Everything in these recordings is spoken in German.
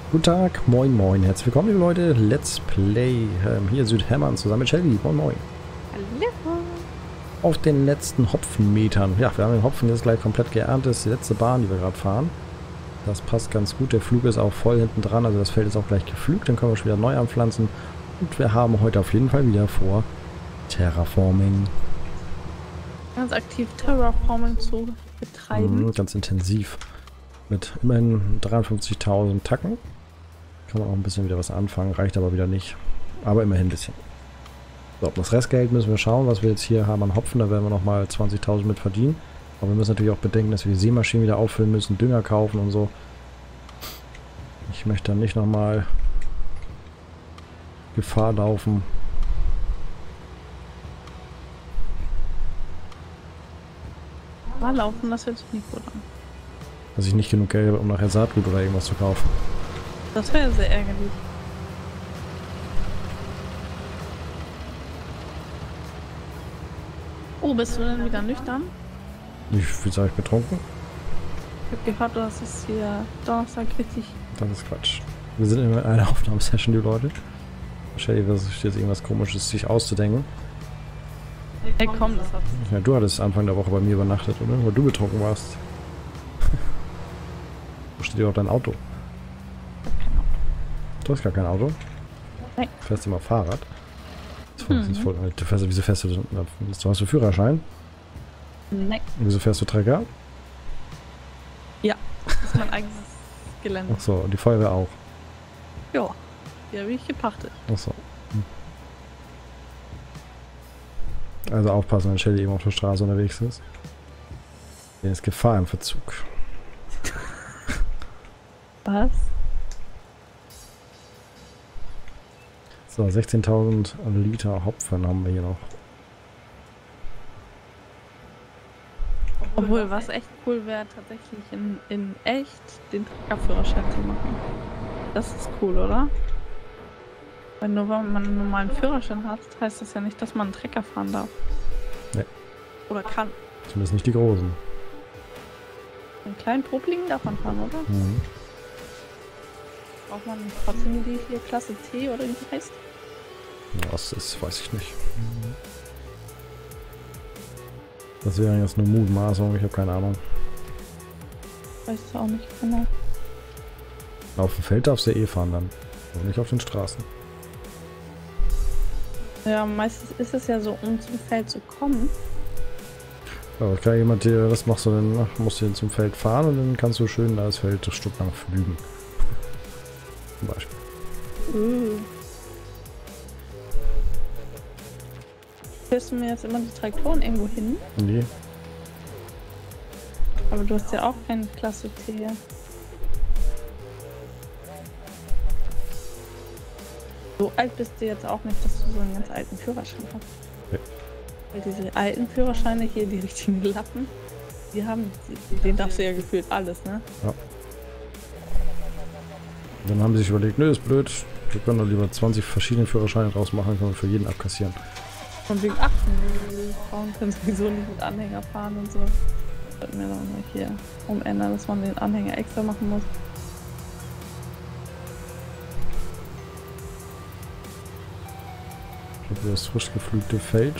Guten Tag, moin moin, herzlich willkommen liebe Leute, Let's Play, hier Südhämmern zusammen mit Shelly, moin moin. Hallo. Auf den letzten Hopfenmetern, ja, wir haben den Hopfen jetzt gleich komplett geerntet, das ist die letzte Bahn, die wir gerade fahren. Das passt ganz gut, der Flug ist auch voll hinten dran, also das Feld ist auch gleich gepflügt, dann können wir schon wieder neu anpflanzen. Und wir haben heute auf jeden Fall wieder vor, Terraforming. Ganz aktiv Terraforming zu betreiben. Ganz intensiv. Mit immerhin 53.000 Tacken. Kann man auch ein bisschen wieder was anfangen, reicht aber wieder nicht. Aber immerhin ein bisschen. So, das Restgeld müssen wir schauen, was wir jetzt hier haben an Hopfen. Da werden wir nochmal 20.000 mit verdienen. Aber wir müssen natürlich auch bedenken, dass wir die Sämaschinen wieder auffüllen müssen, Dünger kaufen und so. Ich möchte dann nicht nochmal Gefahr laufen. Mal laufen, das hört sich nicht gut an. Dass ich nicht genug Geld habe, um nachher Saatgut oder irgendwas zu kaufen. Das wäre sehr ärgerlich. Oh, bist du denn wieder nüchtern? Ich würde sagen, betrunken. Ich habe gehört, das ist hier Donnerstag richtig. Das ist Quatsch. Wir sind in einer Aufnahmesession, die Leute. Wahrscheinlich versucht jetzt irgendwas Komisches sich auszudenken. Hey, komm, das hat. Ja, du hattest Anfang der Woche bei mir übernachtet, oder? Weil du betrunken warst. Wo steht hier auch dein Auto? Du hast gar kein Auto? Nein. Du fährst immer Fahrrad. Das ist voll, wieso fährst du? Hast du Führerschein? Nein. Wieso fährst du Trecker? Ja, das ist mein eigenes Gelände. Achso, und die Feuerwehr auch. Ja, die habe ich gepachtet. Achso. Also aufpassen, wenn Shelly eben auf der Straße unterwegs ist. Hier ist Gefahr im Verzug. Was? So, 16.000 Liter Hopfen haben wir hier noch. Obwohl, was echt cool wäre, tatsächlich in echt den Treckerführerschein zu machen. Das ist cool, oder? Weil nur wenn man einen normalen Führerschein hat, heißt das ja nicht, dass man einen Trecker fahren darf. Nee. Oder kann. Zumindest nicht die großen. Einen kleinen Popeligen darf man fahren, oder? Mhm. Braucht man trotzdem die hier Klasse T oder wie die heißt? Was ist, weiß ich nicht. Das wäre jetzt eine Mutmaßung, ich habe keine Ahnung. Weiß es auch nicht genau. Auf dem Feld darfst du eh fahren dann. Aber nicht auf den Straßen. Ja, meistens ist es ja so, um zum Feld zu kommen. Aber kann jemand dir, was machst du denn? Ach, musst du denn zum Feld fahren und dann kannst du schön das Feld ein Stück lang flügen. Zum Beispiel. Fährst du mir jetzt immer die Traktoren irgendwo hin? Nee. Aber du hast ja auch keine Klasse T hier. So alt bist du jetzt auch nicht, dass du so einen ganz alten Führerschein hast. Nee. Weil diese alten Führerscheine hier, die richtigen Lappen, die haben, den darfst du ja gefühlt alles, ne? Ja. Dann haben sie sich überlegt, nö, ist blöd. Wir können doch lieber 20 verschiedene Führerscheine draus machen, können wir für jeden abkassieren. Und wegen achten, die Frauen können sowieso nicht mit Anhänger fahren und so. Sollten wir dann mal hier umändern, dass man den Anhänger extra machen muss. Ich habe das frisch gepflügte Feld.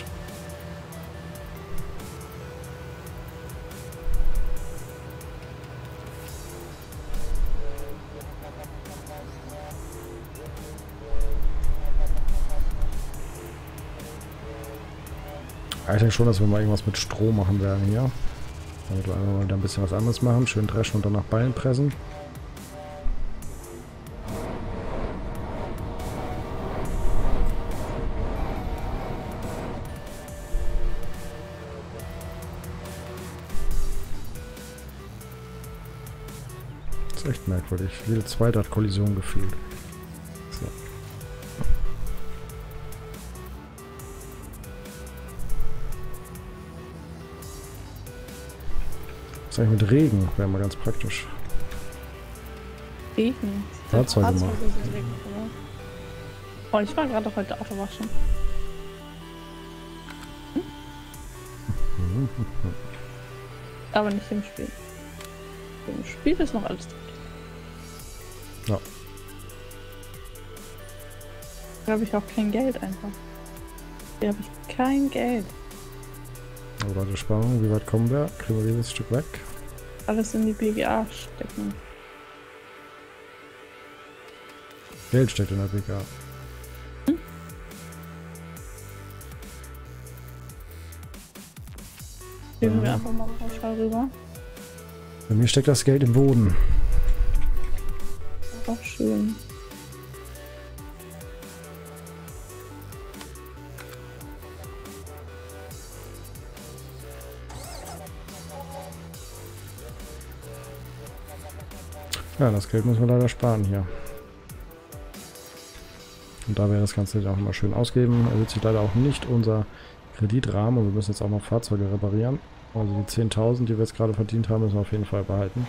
Ich denke schon, dass wir mal irgendwas mit Stroh machen werden hier. Damit wir einfach mal wieder ein bisschen was anderes machen. Schön dreschen und dann nach Ballen pressen. Das ist echt merkwürdig. Jede zweite hat Kollision gefühlt. So. Was ist eigentlich mit Regen? Wäre mal ganz praktisch. Regen. Fahrzeuge machen. sind Regen, oder? Oh, ich war gerade heute Auto waschen. Aber nicht im Spiel. Im Spiel ist noch alles drin. Ja. Da habe ich auch kein Geld einfach. Hier habe ich kein Geld. Aber Leute, Spannung, wie weit kommen wir? Kriegen wir dieses Stück weg? Alles in die BGA stecken. Geld steckt in der BGA. Gehen wir einfach mal pauschal rüber. Bei mir steckt das Geld im Boden. Auch schön. Ja, das Geld müssen wir leider sparen hier. Und da wir das Ganze auch immer schön ausgeben, erhöht sich leider auch nicht unser Kreditrahmen und wir müssen jetzt auch noch Fahrzeuge reparieren. Also die 10.000, die wir jetzt gerade verdient haben, müssen wir auf jeden Fall behalten.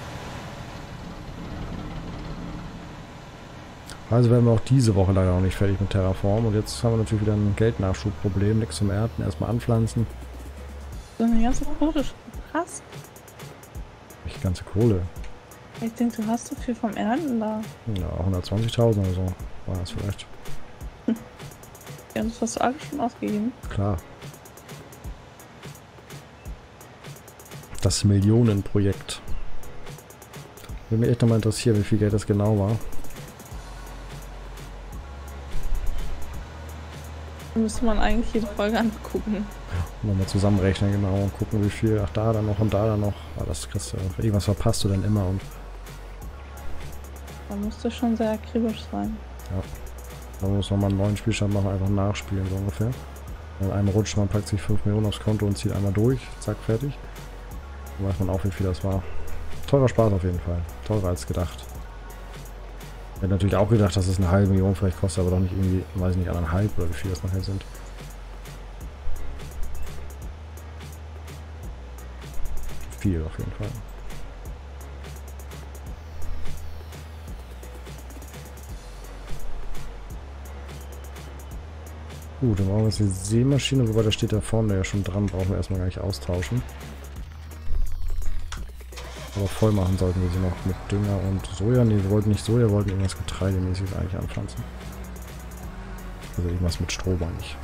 Also werden wir auch diese Woche leider noch nicht fertig mit Terraform und jetzt haben wir natürlich wieder ein Geldnachschubproblem, nichts zum Ernten, erstmal anpflanzen. So eine ganze Quote schon krass. Die ganze Kohle. Ich denke, du hast so viel vom Ernten da. Ja, 120.000 oder so war das vielleicht. Ja, das hast du alles schon ausgegeben. Klar. Das Millionenprojekt. Würde mich echt nochmal interessieren, wie viel Geld das genau war. Da müsste man eigentlich jede Folge angucken. Nochmal zusammenrechnen genau und gucken, wie viel. Ach, da dann noch und da dann noch. Ah, das kriegst du. Irgendwas verpasst du dann immer und. Da musst du schon sehr akribisch sein. Ja. Da muss man mal einen neuen Spielstand machen, einfach nachspielen, so ungefähr. In einem Rutsch, man packt sich 5 Millionen aufs Konto und zieht einmal durch. Zack, fertig. Dann weiß man auch, wie viel das war. Teurer Spaß auf jeden Fall. Teurer als gedacht. Ich hätte natürlich auch gedacht, dass es eine halbe Million vielleicht kostet, aber doch nicht irgendwie, weiß ich nicht, 1,5 oder wie viel das nachher sind. Viel auf jeden Fall. Gut, dann brauchen wir jetzt die Sämaschine, wobei da steht da vorne ja schon dran, brauchen wir erstmal gar nicht austauschen. Aber voll machen sollten wir sie noch mit Dünger und Soja. Ne, wir wollten nicht Soja, wir wollten irgendwas Getreidemäßiges eigentlich anpflanzen. Also irgendwas mit Stroh war nicht.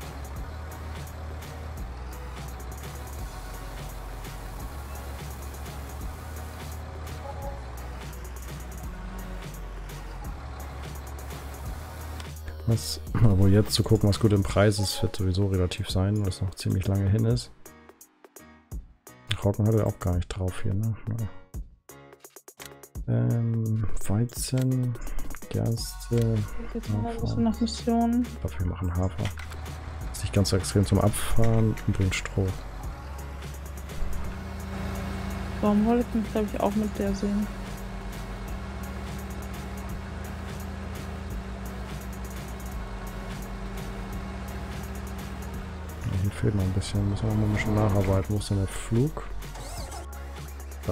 Was, aber jetzt zu gucken, was gut im Preis ist, wird sowieso relativ sein, weil es noch ziemlich lange hin ist. Roggen hat er auch gar nicht drauf hier, ne? Weizen, Gerste, Hafer. Nach Mission. Dafür machen Hafer. Ist nicht ganz so extrem zum Abfahren und bringt Stroh. Warum wollte ich mich, glaube ich, auch mit der sehen? Hier fehlt noch ein bisschen, müssen wir mal ein bisschen nacharbeiten. Wo ist denn der Flug? Da.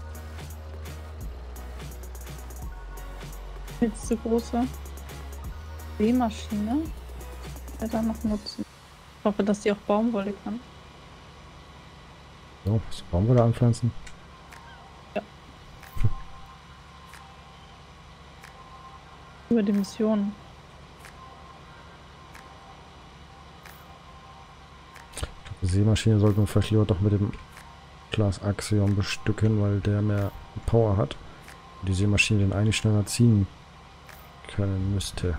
Jetzt die große Sämaschine. Ja, dann noch nutzen. Ich hoffe, dass die auch Baumwolle kann. So, was Baumwolle anpflanzen? Ja. Über die Mission. Die Sämaschine sollten wir vielleicht lieber doch mit dem Glas Axiom bestücken, weil der mehr Power hat. Und die Sämaschine den eigentlich schneller ziehen können müsste.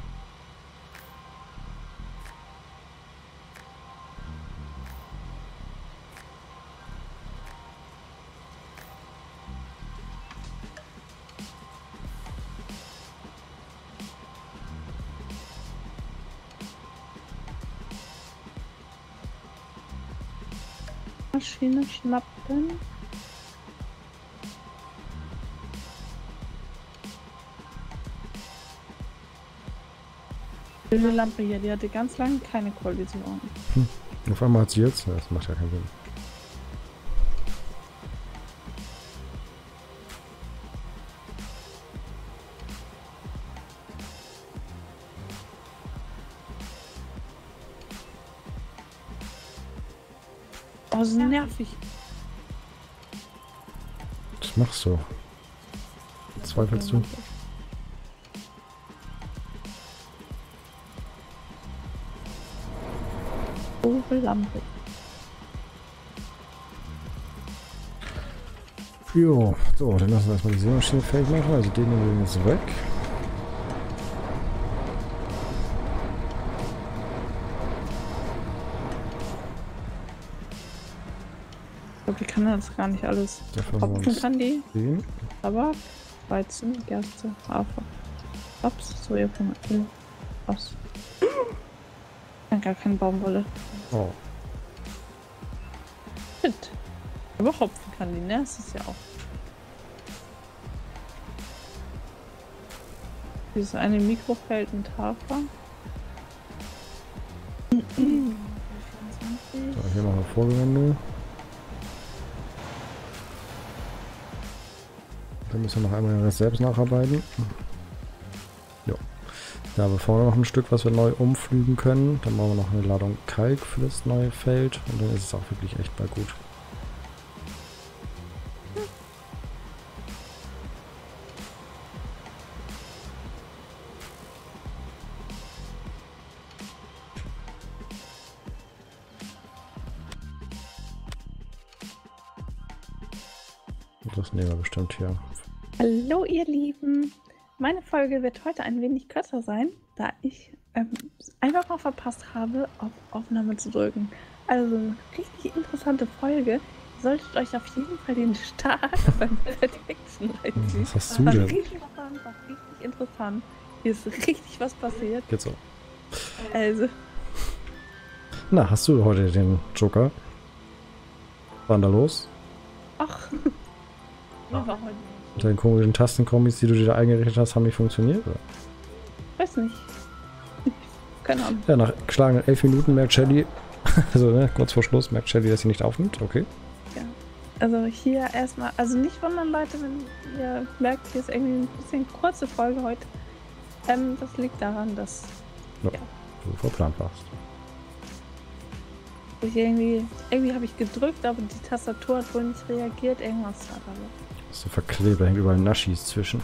Maschine schnappen. Die Lampe hier, die hatte ganz lange keine Kollision. Auf einmal hat sie jetzt. Das macht ja keinen Sinn. Oh, so nervig. Was machst du? Zweifelst du? voll lampig. Jo, so, dann lassen wir erstmal die Seemaschine fertig machen. Also den nehmen wir jetzt weg. Ich glaube, die kann das gar nicht alles. Dafür Hopfen kann die. sehen. Tabak, Weizen, Gerste, Hafer, Raps, Sojabohnen, Öl, was? Kann gar keine Baumwolle. Oh, Shit. Aber Hopfen kann die, ne? Das ist ja auch. Dieses eine Mikrofeld mit Hafer. so, hier machen wir Vorgewende. Dann müssen wir noch einmal den Rest selbst nacharbeiten. Jo. Da haben wir vorne noch ein Stück, was wir neu umflügen können. Dann brauchen wir noch eine Ladung Kalk für das neue Feld. Und dann ist es auch wirklich echt mal gut. Das nehmen wir bestimmt hier. Hallo ihr Lieben! Meine Folge wird heute ein wenig kürzer sein, da ich einfach mal verpasst habe, auf Aufnahme zu drücken. Also eine richtig interessante Folge. Ihr solltet euch auf jeden Fall den Start beim Action reinziehen. Was hast du War denn? richtig spannend, war richtig interessant. Hier ist richtig was passiert. Geht so. Also, Na, hast du heute den Joker? War denn da los? ach, mir war heute nicht. Mit deinen komischen Tastenkombis, die du dir da eingerichtet hast, haben nicht funktioniert? Oder? Weiß nicht. Keine Ahnung. Ja, nach geschlagenen 11 Minuten merkt Shelly, also ne, kurz vor Schluss merkt Shelly, dass sie nicht aufnimmt. Okay. Also hier erstmal, also nicht wundern Leute, wenn ihr merkt, hier ist irgendwie ein bisschen kurze Folge heute. Das liegt daran, dass Du verplant warst. ich irgendwie habe ich gedrückt, aber die Tastatur hat wohl nicht reagiert, irgendwas war da. Bist du verklebt, da hängt überall Naschis zwischen.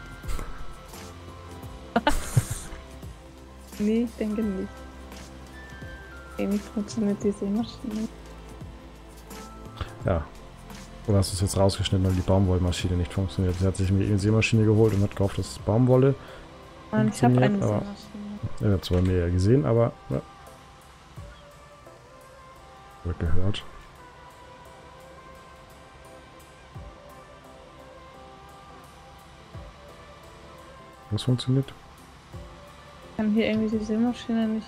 Nee, ich denke nicht. Irgendwie funktioniert diese Maschine. Ja. Oder hast du es jetzt rausgeschnitten, weil die Baumwollmaschine nicht funktioniert? Sie hat sich eine Sämaschine geholt und hat gehofft, dass es Baumwolle Und ich habe eine funktioniert, aber Sämaschine. ihr habt es bei mir ja gesehen, aber ja. Wird gehört. Was funktioniert? Ich kann hier irgendwie die Sämaschine nicht.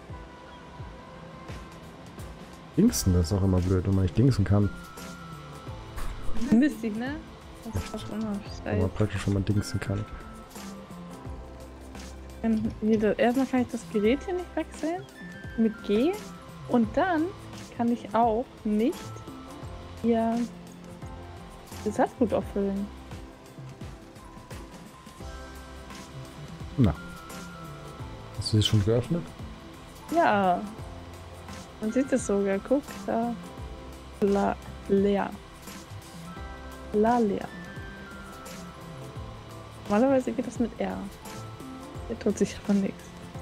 Dingsen, das ist auch immer blöd, wenn man nicht dingsen kann. Mistig, ne? Das ist fast Aber unwahrscheinlich. praktisch, wenn man dingsen kann. Erstmal kann ich das Gerät hier nicht wechseln. Mit G. Und dann kann ich auch nicht hier das Saatgut auffüllen. Na. Hast du sie schon geöffnet? Ja. Man sieht es sogar. Guck, da. Leer. Leer. Normalerweise geht das mit R. Hier tut sich aber nichts.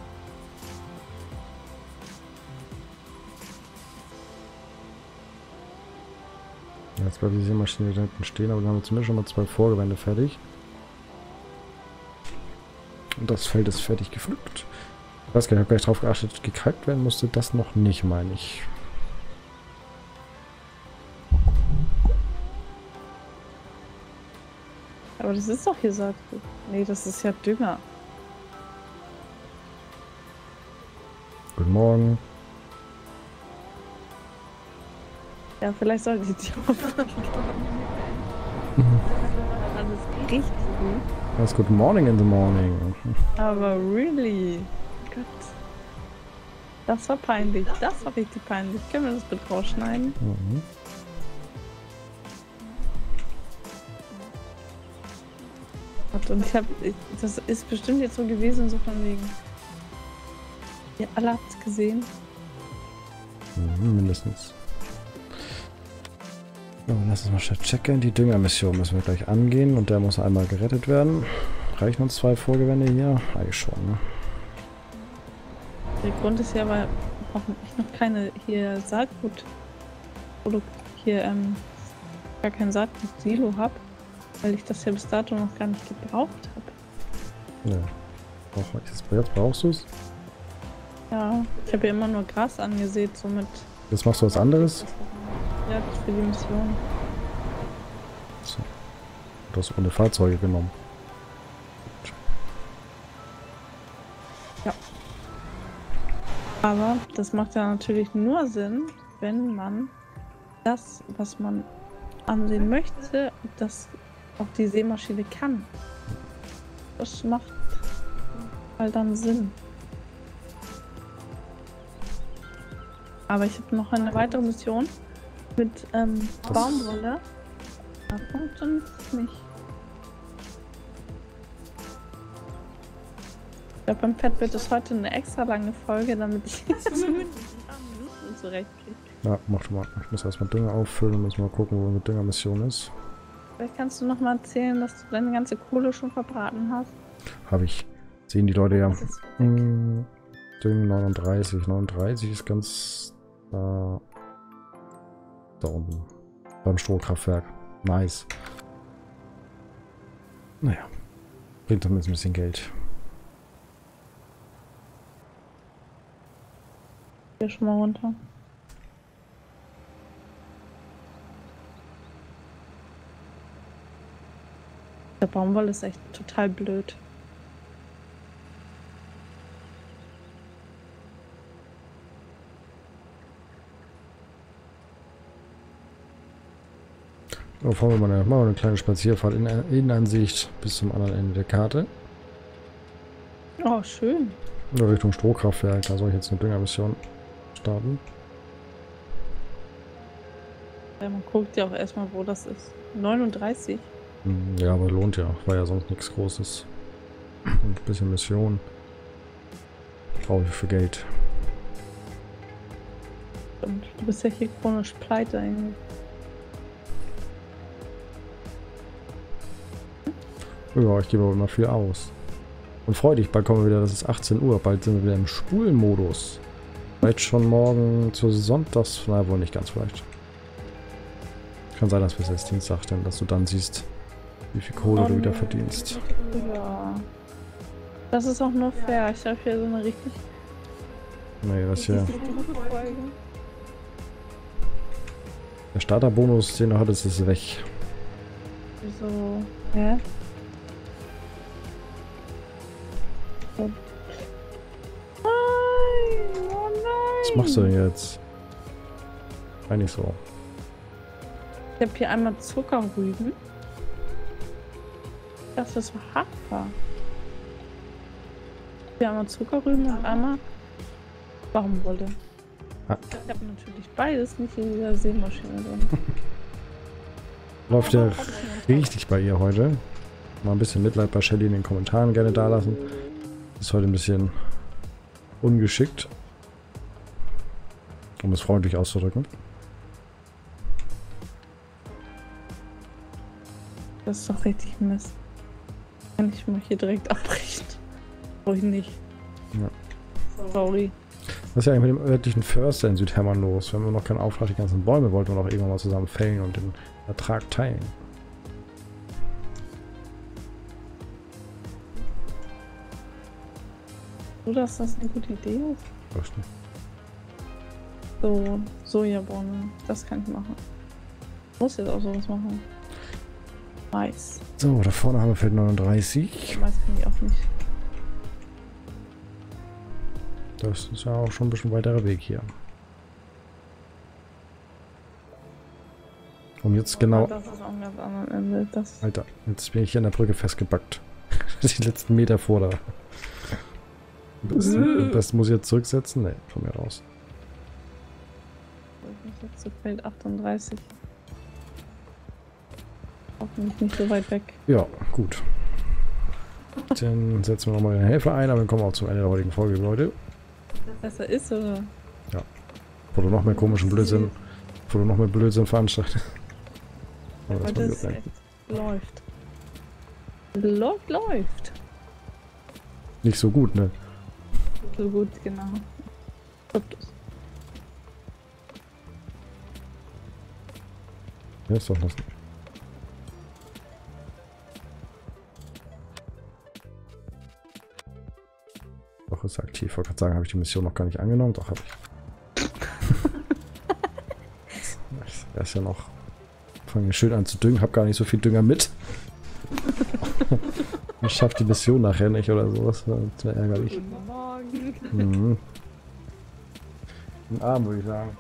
Jetzt bleibt die Sämaschine da hinten stehen, aber dann haben wir zumindest schon mal 2 Vorgewände fertig. Und das Feld ist fertig gepflückt. Ich weiß gar nicht, ich habe gleich drauf geachtet, gekalkt werden musste das noch nicht, meine ich. Aber das ist doch hier Saatgut. Nee, das ist ja Dünger. Guten Morgen. Ja, vielleicht sollte ich die Aufnahme alles richtig gut. That's good morning in the morning. Aber really? Gott. Das war peinlich. Das war richtig peinlich. Können wir das bitte rausschneiden? Mhm. Und das ist bestimmt jetzt so gewesen, so von wegen. Ihr alle habt es gesehen. Mhm, mindestens. So, lass uns mal schnell checken. Die Düngermission müssen wir gleich angehen und der muss einmal gerettet werden. Reichen uns 2 Vorgewände hier? Eigentlich schon, ne? Der Grund ist ja, weil auch ich noch keine hier Saatgut hier gar kein Saatgut-Silo habe, weil ich das ja bis dato noch gar nicht gebraucht habe. Ja. Jetzt brauchst du es? Ja, ich habe ja immer nur Gras angesät, somit. Jetzt machst du was anderes? Ja, das ist für die Mission. So. Du hast ohne Fahrzeuge genommen. Ja. Aber das macht ja natürlich nur Sinn, wenn man das, was man ansehen möchte, das auch die Sämaschine kann. Das macht halt dann Sinn. Aber ich habe noch eine weitere Mission mit Baumwolle. Da funktioniert es nicht. Ich glaube, beim Pet wird es heute eine extra lange Folge, damit ich mit ein paar Minuten zurechtkriege. Ja, mach mal. Ich muss erstmal Dünger auffüllen und muss mal gucken, wo eine Düngermission ist. Vielleicht kannst du noch mal erzählen, dass du deine ganze Kohle schon verbraten hast. Habe ich. Sehen die Leute ja. Düngen 39. 39 ist ganz da unten. Beim Strohkraftwerk. Nice. Naja. Bringt zumindest ein bisschen Geld. Hier schon mal runter. Der Baumwolle ist echt total blöd. Machen wir mal eine kleine Spazierfahrt in Innenansicht bis zum anderen Ende der Karte. Oh, schön. Oder Richtung Strohkraftwerk. Da soll ich jetzt eine Düngermission starten. Ja, man guckt ja auch erstmal, wo das ist. 39. Ja, aber lohnt ja. War ja sonst nichts Großes. Ein bisschen Mission. Brauche ich für Geld. Und du bist ja hier chronisch pleite eigentlich. Ja, ich gebe aber immer viel aus. Und freu dich, bald kommen wir wieder, das ist 18 Uhr, bald sind wir wieder im Spulenmodus. Vielleicht schon morgen zur Sonntags, na wohl nicht ganz vielleicht. Kann sein, dass wir es jetzt Dienstag denn, dass du dann siehst, wie viel Kohle du wieder verdienst. Ja. Das ist auch nur fair. Ich habe hier so eine richtig... Nee, das hier. gute Folge. Der Starterbonus, den du hattest, ist weg. Wieso? Hä? Oh. Nein! Oh nein! Was machst du denn jetzt? Eigentlich so. Ich habe hier einmal Zuckerrüben. Ich dachte, das war Hafer. Hier einmal Zuckerrüben und einmal Baumwolle. Ah. Ich habe natürlich beides nicht in dieser Sämaschine drin. Läuft ja richtig bei ihr heute. Mal ein bisschen Mitleid bei Shelly in den Kommentaren gerne da lassen. Ist heute ein bisschen ungeschickt. Um es freundlich auszudrücken. Das ist doch richtig Mist. Kann ich mal hier direkt abbrechen? Brauche ich nicht. Ja. Sorry. Was ist ja eigentlich mit dem örtlichen Förster in Südhämmern los? Wir haben noch keinen Auftrag, die ganzen Bäume wollten wir noch irgendwann mal zusammen fällen und den Ertrag teilen. So, dass das eine gute Idee ist? Weiß nicht. So, Sojabohnen. Das kann ich machen. Ich muss jetzt auch sowas machen. Mais. So, da vorne haben wir Feld 39. Mais kann ich auch nicht. Das ist ja auch schon ein bisschen weiterer Weg hier. Und jetzt genau... Das ist auch ein ganz anderes Ende. Das Alter, jetzt bin ich hier an der Brücke festgebackt. Die letzten Meter vor da. Am besten muss ich jetzt zurücksetzen? Ne, von mir raus. ich muss jetzt zu Feld 38. Hoffentlich nicht so weit weg. Ja, gut. Dann setzen wir nochmal den Helfer ein, aber dann kommen wir auch zum Ende der heutigen Folge, Leute. Besser ist, oder? Ja. Bevor du noch mehr komischen Blödsinn, veranstaltet. Aber das Heute ist echt läuft. Läuft. Nicht so gut, ne? So gut, genau. Ups. Ja, ist doch was. Doch, ist aktiv. Ich wollte gerade sagen, habe ich die Mission noch gar nicht angenommen? Doch, habe ich. Er ist ja noch. Fange schön an zu düngen, habe gar nicht so viel Dünger mit. Ich schaffe die Mission nachher nicht oder sowas. Das wäre ärgerlich. Guten Morgen. Mhm. Guten Abend, würde ich sagen.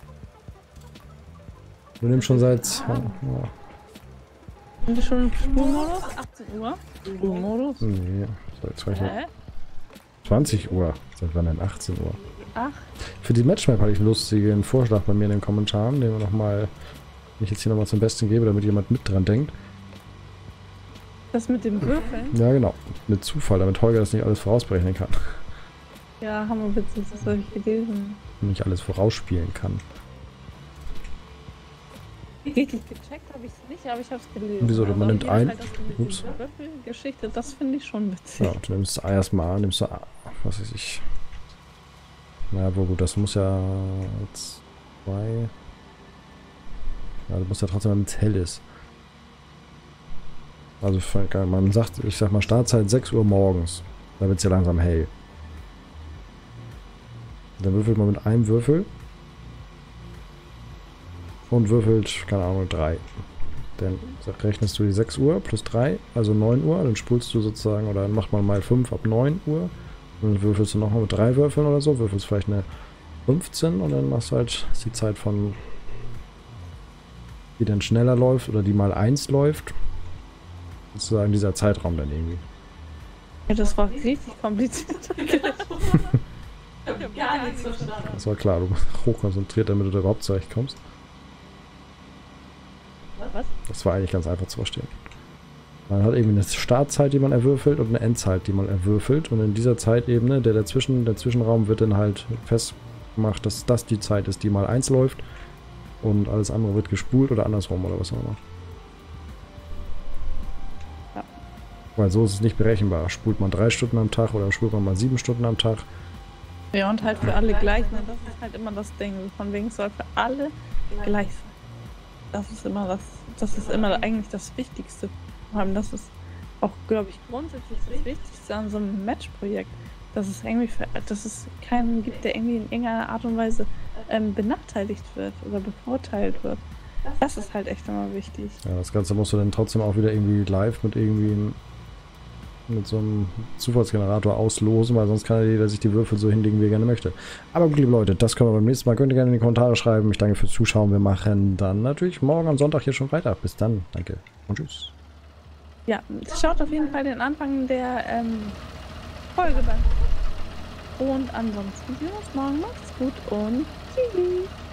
Du nimmst schon seit. Ja. Sind wir schon im Spurmodus? 18 Uhr? Spurmodus? Nee, seit 20 Uhr. Seit wann denn? 18 Uhr. Ach. Für die Matchmap hatte ich einen lustigen Vorschlag bei mir in den Kommentaren, den wir nochmal, ich jetzt hier nochmal zum Besten gebe, damit jemand mit dran denkt. Das mit dem Würfeln? Ja, genau. Mit Zufall, damit Holger das nicht alles vorausberechnen kann. Ja, haben wir witzig, das habe ich gelesen. Und nicht alles vorausspielen kann. Richtig gecheckt habe ich es nicht, aber ich habe es gelesen. Wieso? Man nimmt ein. Ups. Würfelgeschichte, das finde ich schon witzig. Ja, du nimmst erstmal, was weiß ich. Naja, wo gut, das muss ja 2. Ja, du musst ja trotzdem, damit es hell ist. Also man sagt, ich sag mal Startzeit 6 Uhr morgens. Da wird es ja langsam hell. Dann würfelt man mit einem Würfel. Und würfelt, keine Ahnung, 3. Dann rechnest du die 6 Uhr plus 3, also 9 Uhr. Dann spulst du sozusagen, oder dann macht man mal 5 ab 9 Uhr. Und dann würfelst du nochmal mit 3 Würfeln oder so. Würfelst vielleicht eine 15 und dann machst du halt die Zeit von, die dann schneller läuft oder die mal 1 läuft. Sozusagen dieser Zeitraum dann irgendwie. Ja, das war richtig kompliziert. Ich habe gar nichts verstanden. Das war klar, du bist hochkonzentriert, damit du da überhaupt zurechtkommst. Was? Das war eigentlich ganz einfach zu verstehen. Man hat eben eine Startzeit, die man erwürfelt und eine Endzeit, die man erwürfelt. Und in dieser Zeitebene, der Zwischenraum wird dann halt festgemacht, dass das die Zeit ist, die mal 1 läuft. Und alles andere wird gespult oder andersrum oder was auch immer. Ja. Weil so ist es nicht berechenbar. Spult man 3 Stunden am Tag oder spult man mal 7 Stunden am Tag. Ja, und halt für alle gleich, ne? Das ist halt immer das Ding. Von wegen es soll für alle gleich sein. Das ist immer eigentlich das Wichtigste. Vor allem, das ist auch, glaube ich, grundsätzlich das Wichtigste an so einem Matchprojekt. Dass es irgendwie dass es keinen gibt, der irgendwie in irgendeiner Art und Weise benachteiligt wird oder bevorteilt wird. Das ist halt echt immer wichtig. Ja, das Ganze musst du dann trotzdem auch wieder irgendwie live mit so einem Zufallsgenerator auslosen, weil sonst kann ja jeder sich die Würfel so hinlegen, wie er gerne möchte. Aber gut, liebe Leute, das können wir beim nächsten Mal. Könnt ihr gerne in die Kommentare schreiben. Ich danke fürs Zuschauen. Wir machen dann natürlich morgen am Sonntag hier schon weiter. Bis dann. Danke und tschüss. Ja, schaut auf jeden Fall den Anfang der Folge an. Und ansonsten sehen wir uns morgen. Macht's gut und tschüss.